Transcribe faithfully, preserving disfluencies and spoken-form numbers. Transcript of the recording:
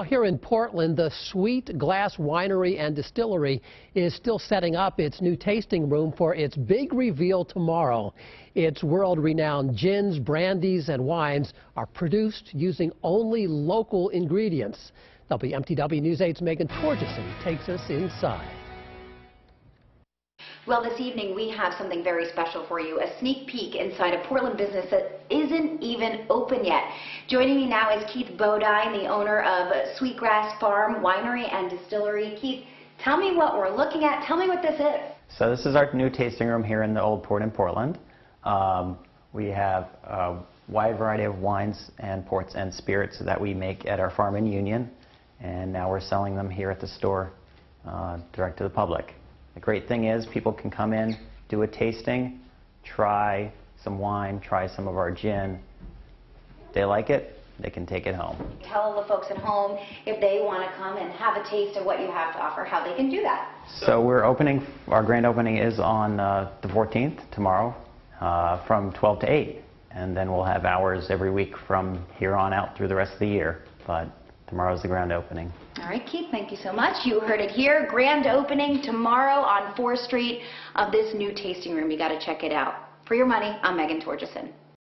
Here in Portland, the Sweetgrass Winery and Distillery is still setting up its new tasting room for its big reveal tomorrow. Its world-renowned gins, brandies, and wines are produced using only local ingredients. W M T W News eight's Meghan Torjussen takes us inside. Well, this evening we have something very special for you, a sneak peek inside a Portland business that isn't even open yet. Joining me now is Keith Bodine, the owner of Sweetgrass Farm Winery and Distillery. Keith, tell me what we're looking at. Tell me what this is. So this is our new tasting room here in the Old Port in Portland. Um, we have a wide variety of wines and ports and spirits that we make at our farm in Union, and now we're selling them here at the store uh, direct to the public. The great thing is people can come in, do a tasting, try some wine, try some of our gin. If they like it, they can take it home. Tell the folks at home if they want to come and have a taste of what you have to offer, how they can do that. So we're opening, our grand opening is on uh, the fourteenth, tomorrow, uh, from twelve to eight. And then we'll have hours every week from here on out through the rest of the year. But tomorrow's the grand opening. All right, Keith, thank you so much. You heard it here. Grand opening tomorrow on fourth street of this new tasting room. You got to check it out. For your money, I'm Meghan Torjussen.